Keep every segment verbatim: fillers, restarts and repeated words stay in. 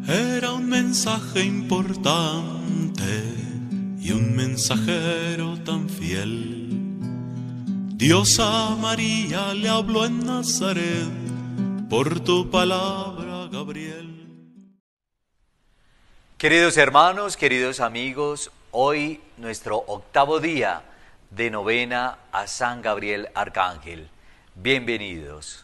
Era un mensaje importante y un mensajero tan fiel. Dios a María le habló en Nazaret por tu palabra, Gabriel. Queridos hermanos, queridos amigos, hoy nuestro octavo día de novena a San Gabriel Arcángel. Bienvenidos.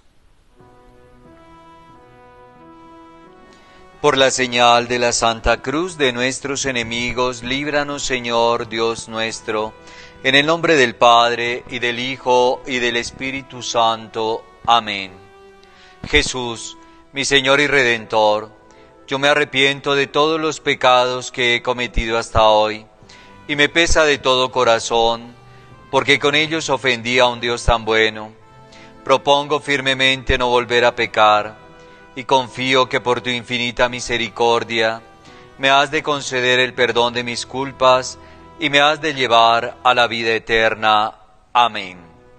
Por la señal de la Santa Cruz de nuestros enemigos, líbranos, Señor Dios nuestro, en el nombre del Padre, y del Hijo, y del Espíritu Santo. Amén. Jesús, mi Señor y Redentor, yo me arrepiento de todos los pecados que he cometido hasta hoy, y me pesa de todo corazón, porque con ellos ofendí a un Dios tan bueno. Propongo firmemente no volver a pecar, y confío que por tu infinita misericordia me has de conceder el perdón de mis culpas y me has de llevar a la vida eterna. Amén.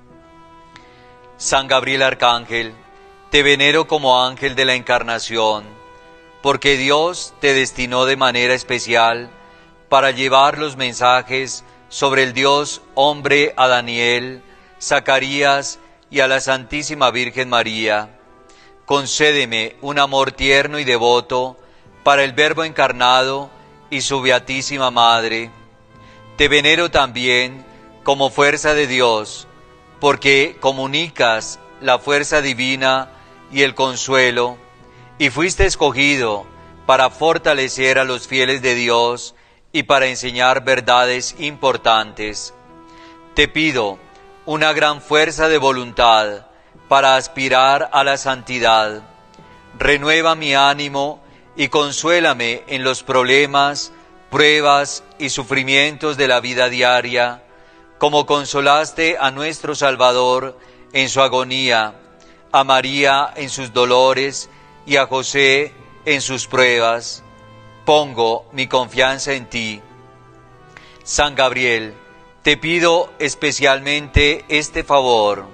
San Gabriel Arcángel, te venero como ángel de la Encarnación, porque Dios te destinó de manera especial para llevar los mensajes sobre el Dios hombre a Daniel, Zacarías y a la Santísima Virgen María. Concédeme un amor tierno y devoto para el Verbo encarnado y su Beatísima Madre. Te venero también como fuerza de Dios, porque comunicas la fuerza divina y el consuelo, y fuiste escogido para fortalecer a los fieles de Dios y para enseñar verdades importantes. Te pido una gran fuerza de voluntad para aspirar a la santidad. Renueva mi ánimo y consuélame en los problemas, pruebas y sufrimientos de la vida diaria, como consolaste a nuestro Salvador en su agonía, a María en sus dolores y a José en sus pruebas. Pongo mi confianza en ti. San Gabriel, te pido especialmente este favor.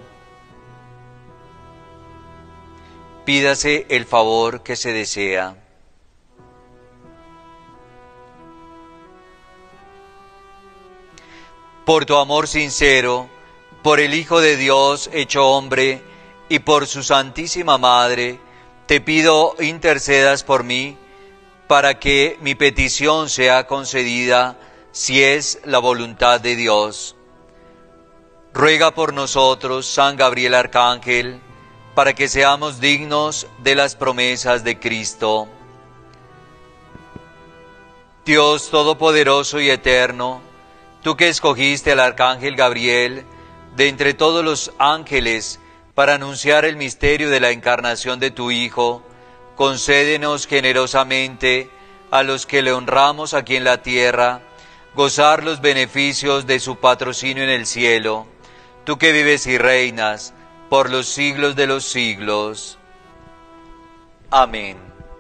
Pídase el favor que se desea. Por tu amor sincero, por el Hijo de Dios hecho hombre y por su Santísima Madre, te pido intercedas por mí para que mi petición sea concedida si es la voluntad de Dios. Ruega por nosotros, San Gabriel Arcángel, para que seamos dignos de las promesas de Cristo. Dios Todopoderoso y Eterno, tú que escogiste al Arcángel Gabriel de entre todos los ángeles para anunciar el misterio de la encarnación de tu Hijo, concédenos generosamente a los que le honramos aquí en la tierra, gozar los beneficios de su patrocinio en el cielo, tú que vives y reinas por los siglos de los siglos. Amén.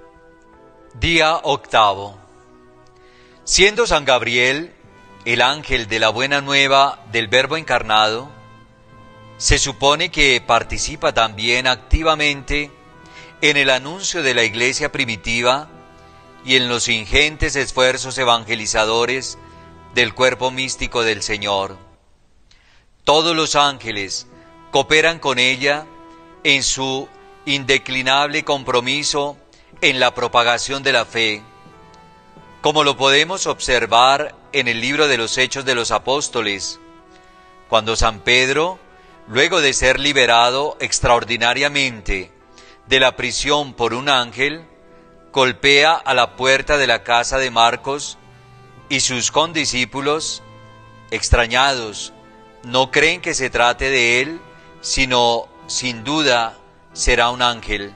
Día octavo. Siendo San Gabriel el ángel de la buena nueva del Verbo encarnado, se supone que participa también activamente en el anuncio de la Iglesia primitiva y en los ingentes esfuerzos evangelizadores del cuerpo místico del Señor. Todos los ángeles cooperan con ella en su indeclinable compromiso en la propagación de la fe, como lo podemos observar en el libro de los Hechos de los Apóstoles, cuando San Pedro, luego de ser liberado extraordinariamente de la prisión por un ángel, golpea a la puerta de la casa de Marcos y sus condiscípulos, extrañados, no creen que se trate de él, sino, sin duda, será un ángel.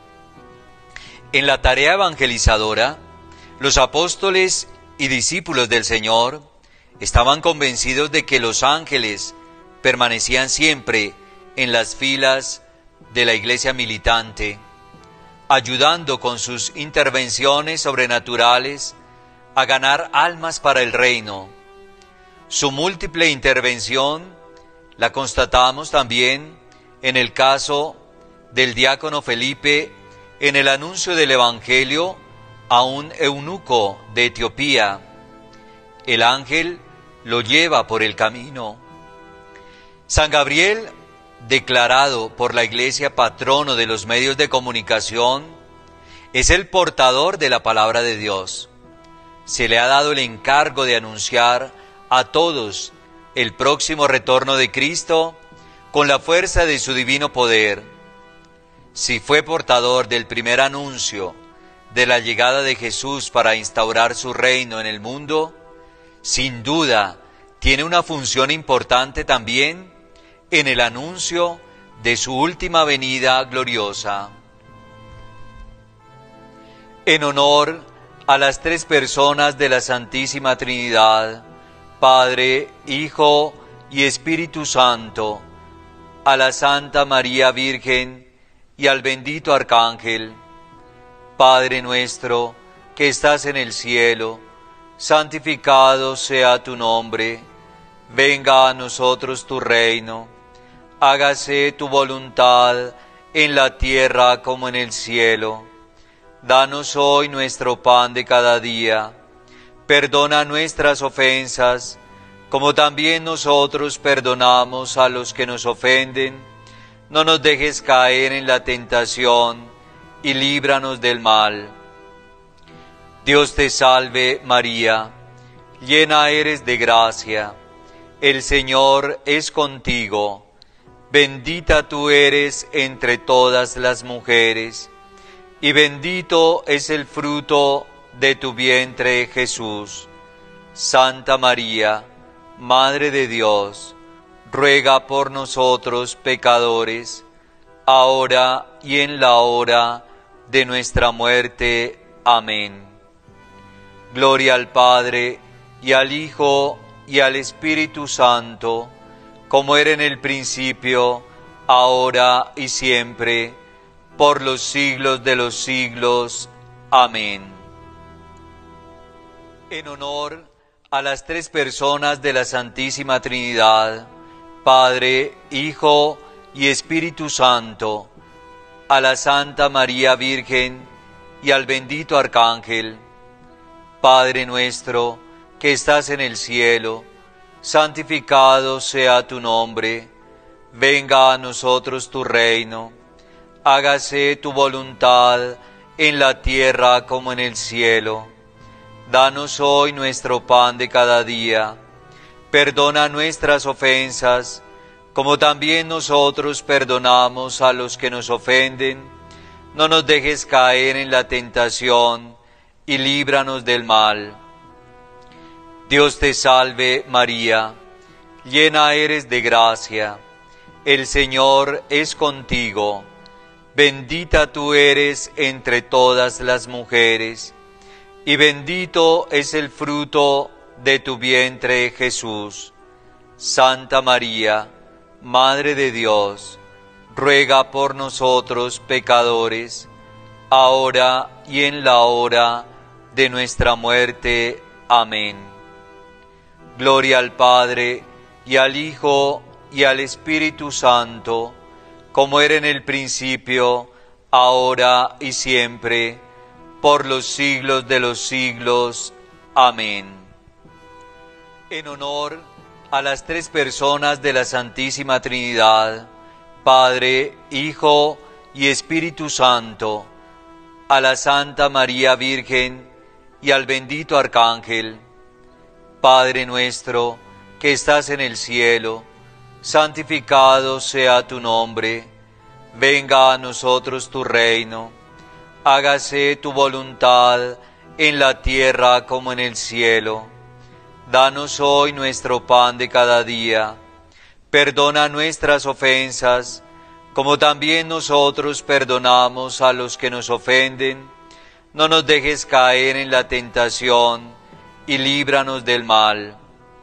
En la tarea evangelizadora, los apóstoles y discípulos del Señor estaban convencidos de que los ángeles permanecían siempre en las filas de la iglesia militante, ayudando con sus intervenciones sobrenaturales a ganar almas para el reino. Su múltiple intervención la constatamos también en el caso del diácono Felipe en el anuncio del Evangelio a un eunuco de Etiopía. El ángel lo lleva por el camino. San Gabriel, declarado por la Iglesia patrono de los medios de comunicación, es el portador de la palabra de Dios. Se le ha dado el encargo de anunciar a todos el próximo retorno de Cristo con la fuerza de su divino poder. Si fue portador del primer anuncio de la llegada de Jesús para instaurar su reino en el mundo, sin duda tiene una función importante también en el anuncio de su última venida gloriosa. En honor a las tres personas de la Santísima Trinidad, Padre, Hijo y Espíritu Santo, a la Santa María Virgen y al bendito Arcángel, Padre nuestro que estás en el cielo, santificado sea tu nombre, venga a nosotros tu reino, hágase tu voluntad en la tierra como en el cielo. Danos hoy nuestro pan de cada día, perdona nuestras ofensas, como también nosotros perdonamos a los que nos ofenden. No nos dejes caer en la tentación y líbranos del mal. Dios te salve María, llena eres de gracia, el Señor es contigo, bendita tú eres entre todas las mujeres, y bendito es el fruto de tu vientre Jesús. Santa María, Madre de Dios, ruega por nosotros pecadores, ahora y en la hora de nuestra muerte. Amén. Gloria al Padre, y al Hijo, y al Espíritu Santo, como era en el principio, ahora y siempre, por los siglos de los siglos. Amén. En honor a las tres personas de la Santísima Trinidad, Padre, Hijo y Espíritu Santo, a la Santa María Virgen y al bendito Arcángel, Padre nuestro que estás en el cielo, santificado sea tu nombre, venga a nosotros tu reino, hágase tu voluntad en la tierra como en el cielo. Danos hoy nuestro pan de cada día, perdona nuestras ofensas, como también nosotros perdonamos a los que nos ofenden. No nos dejes caer en la tentación y líbranos del mal. Dios te salve María, llena eres de gracia, el Señor es contigo, bendita tú eres entre todas las mujeres, y bendito es el fruto de tu vientre Jesús. Santa María, Madre de Dios, ruega por nosotros pecadores, ahora y en la hora de nuestra muerte. Amén. Gloria al Padre, y al Hijo, y al Espíritu Santo, como era en el principio, ahora y siempre, por los siglos de los siglos. Amén. En honor a las tres personas de la Santísima Trinidad, Padre, Hijo y Espíritu Santo, a la Santa María Virgen y al bendito Arcángel, Padre nuestro que estás en el cielo, santificado sea tu nombre, venga a nosotros tu reino, hágase tu voluntad en la tierra como en el cielo. Danos hoy nuestro pan de cada día, perdona nuestras ofensas, como también nosotros perdonamos a los que nos ofenden. No nos dejes caer en la tentación y líbranos del mal.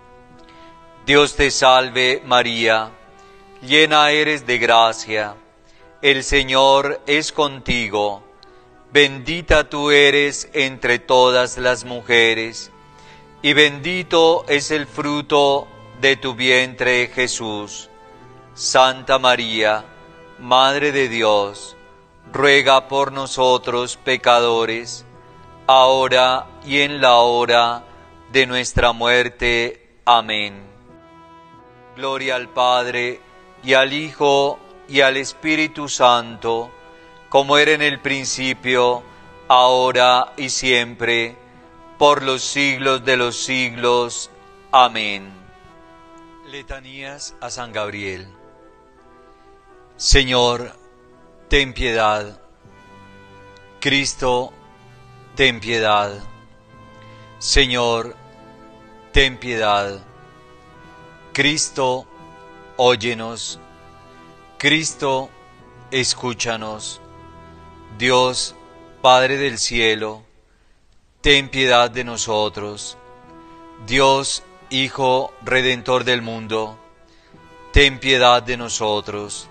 Dios te salve María, llena eres de gracia, el Señor es contigo, bendita tú eres entre todas las mujeres, y bendito es el fruto de tu vientre Jesús. Santa María, Madre de Dios, ruega por nosotros pecadores, ahora y en la hora de nuestra muerte. Amén. Gloria al Padre, y al Hijo, y al Espíritu Santo, como era en el principio, ahora y siempre, por los siglos de los siglos. Amén. Letanías a San Gabriel. Señor, ten piedad. Cristo, ten piedad. Señor, ten piedad. Cristo, óyenos. Cristo, escúchanos. Dios, Padre del cielo, ten piedad de nosotros. Dios, Hijo Redentor del mundo, ten piedad de nosotros.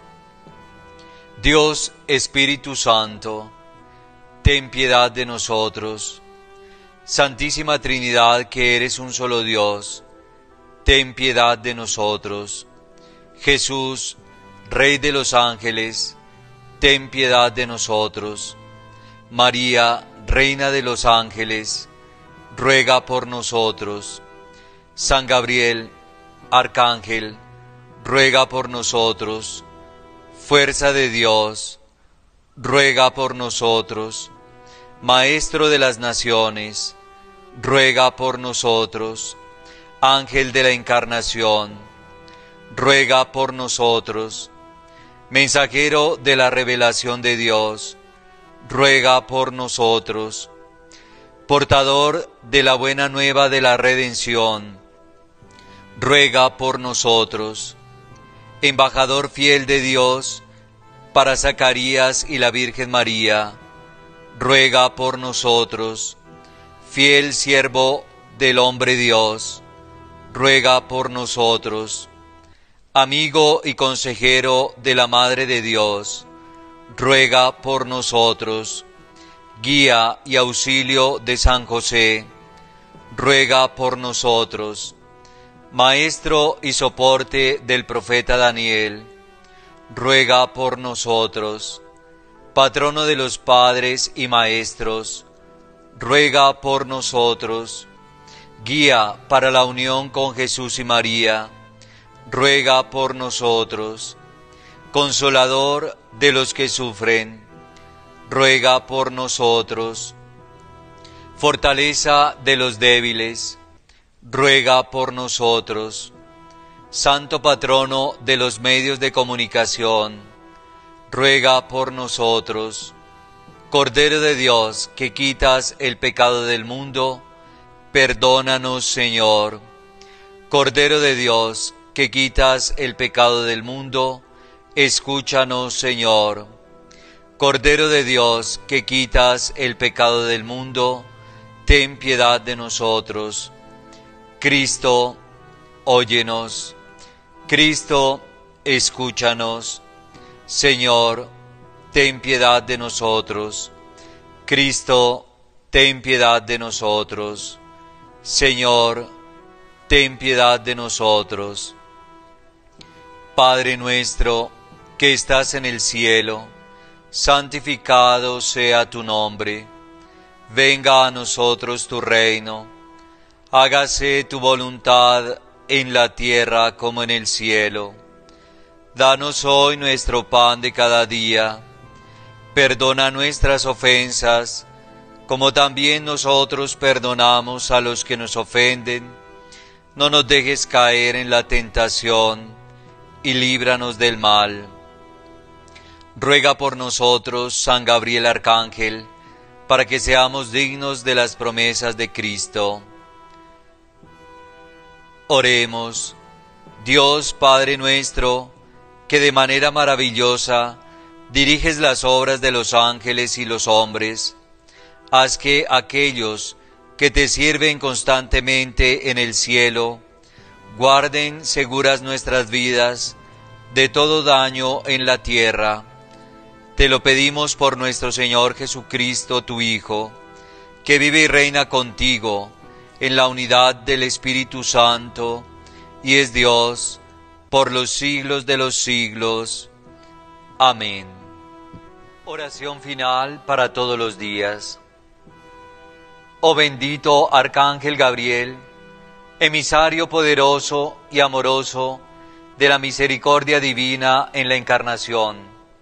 Dios, Espíritu Santo, ten piedad de nosotros. Santísima Trinidad, que eres un solo Dios, ten piedad de nosotros. Jesús, Rey de los ángeles, ten piedad de nosotros. María, Reina de los ángeles, ruega por nosotros. San Gabriel, Arcángel, ruega por nosotros. Fuerza de Dios, ruega por nosotros. Maestro de las naciones, ruega por nosotros. Ángel de la Encarnación, ruega por nosotros. Mensajero de la revelación de Dios, ruega por nosotros. Portador de la buena nueva de la redención, ruega por nosotros. Embajador fiel de Dios para Zacarías y la Virgen María, ruega por nosotros. Fiel siervo del hombre Dios, ruega por nosotros. Amigo y consejero de la Madre de Dios, ruega por nosotros. Guía y auxilio de San José, ruega por nosotros. Maestro y soporte del profeta Daniel, ruega por nosotros. Patrono de los padres y maestros, ruega por nosotros. Guía para la unión con Jesús y María, ruega por nosotros. Consolador de los que sufren, ruega por nosotros. Fortaleza de los débiles, ruega por nosotros. Santo patrono de los medios de comunicación, ruega por nosotros. Cordero de Dios, que quitas el pecado del mundo, perdónanos, Señor. Cordero de Dios, que quitas el pecado del mundo, escúchanos, Señor. Cordero de Dios, que quitas el pecado del mundo, ten piedad de nosotros. Cristo, óyenos. Cristo, escúchanos. Señor, ten piedad de nosotros. Cristo, ten piedad de nosotros. Señor, ten piedad de nosotros. Padre nuestro, que estás en el cielo, santificado sea tu nombre. Venga a nosotros tu reino. Hágase tu voluntad en la tierra como en el cielo. Danos hoy nuestro pan de cada día. Perdona nuestras ofensas, como también nosotros perdonamos a los que nos ofenden. No nos dejes caer en la tentación, y líbranos del mal. Ruega por nosotros, San Gabriel Arcángel, para que seamos dignos de las promesas de Cristo. Oremos. Dios Padre nuestro, que de manera maravillosa diriges las obras de los ángeles y los hombres, haz que aquellos que te sirven constantemente en el cielo guarden seguras nuestras vidas de todo daño en la tierra. Te lo pedimos por nuestro Señor Jesucristo, tu Hijo, que vive y reina contigo en la unidad del Espíritu Santo, y es Dios por los siglos de los siglos. Amén. Oración final para todos los días. Oh bendito Arcángel Gabriel, emisario poderoso y amoroso de la misericordia divina en la Encarnación,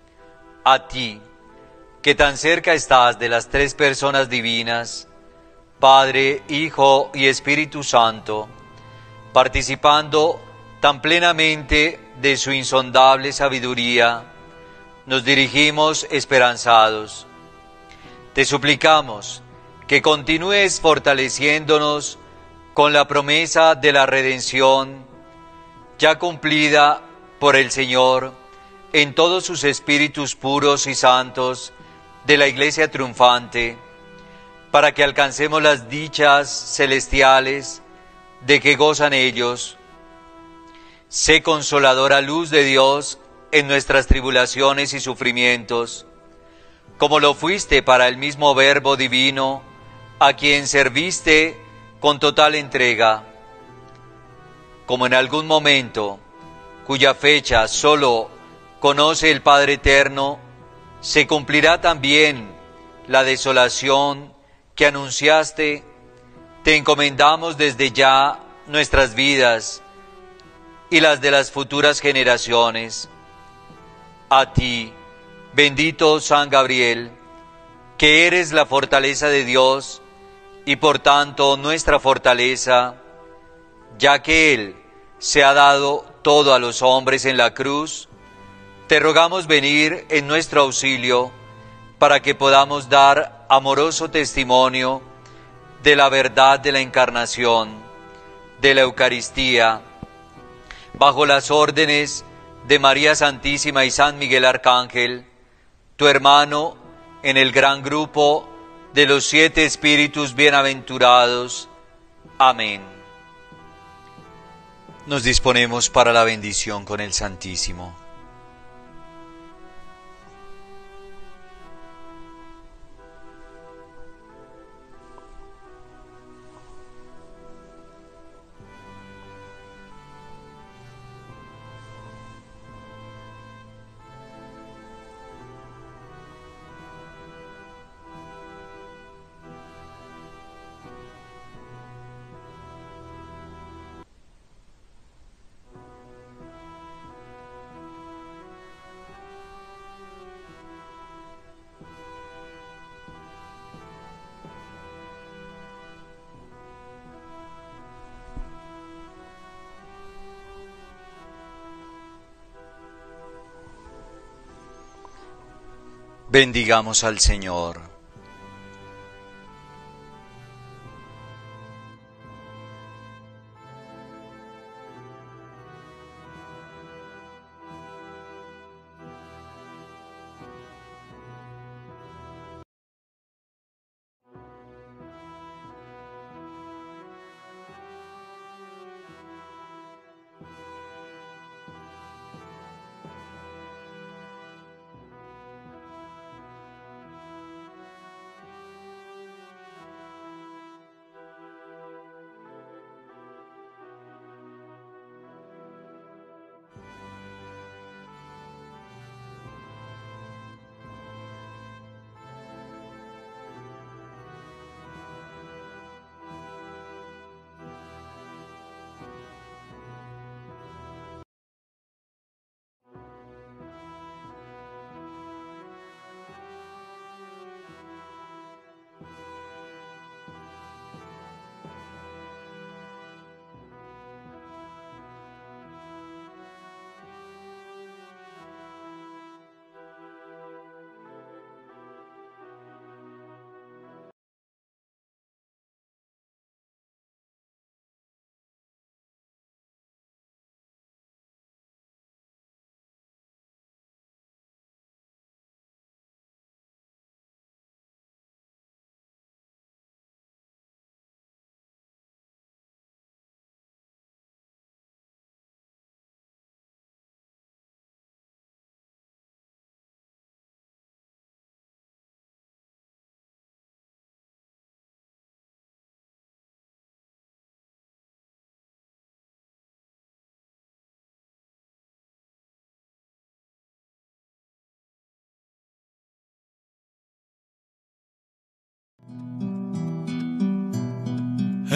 a ti, que tan cerca estás de las tres personas divinas, Padre, Hijo y Espíritu Santo, participando tan plenamente de su insondable sabiduría, nos dirigimos esperanzados. Te suplicamos que continúes fortaleciéndonos con la promesa de la redención, ya cumplida por el Señor en todos sus espíritus puros y santos de la Iglesia triunfante, para que alcancemos las dichas celestiales de que gozan ellos. Sé consoladora luz de Dios en nuestras tribulaciones y sufrimientos, como lo fuiste para el mismo Verbo divino, a quien serviste con total entrega. Como en algún momento, cuya fecha solo conoce el Padre Eterno, se cumplirá también la desolación que anunciaste, te encomendamos desde ya nuestras vidas y las de las futuras generaciones. A ti, bendito San Gabriel, que eres la fortaleza de Dios y por tanto nuestra fortaleza, ya que Él se ha dado todo a los hombres en la cruz, te rogamos venir en nuestro auxilio para que podamos dar amoroso testimonio de la verdad de la Encarnación, de la Eucaristía, bajo las órdenes de María Santísima y San Miguel Arcángel, tu hermano en el gran grupo de los siete espíritus bienaventurados. Amén. Nos disponemos para la bendición con el Santísimo. Bendigamos al Señor.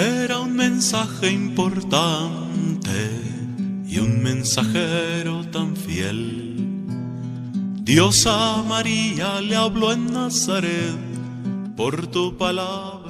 Era un mensaje importante y un mensajero tan fiel. Dios a María le habló en Nazaret por tu palabra.